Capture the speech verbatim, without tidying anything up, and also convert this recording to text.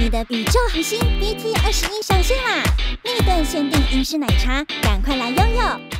你的宇宙恒星 B T 二十一上线啦！蜜顿限定英式奶茶，赶快来拥有！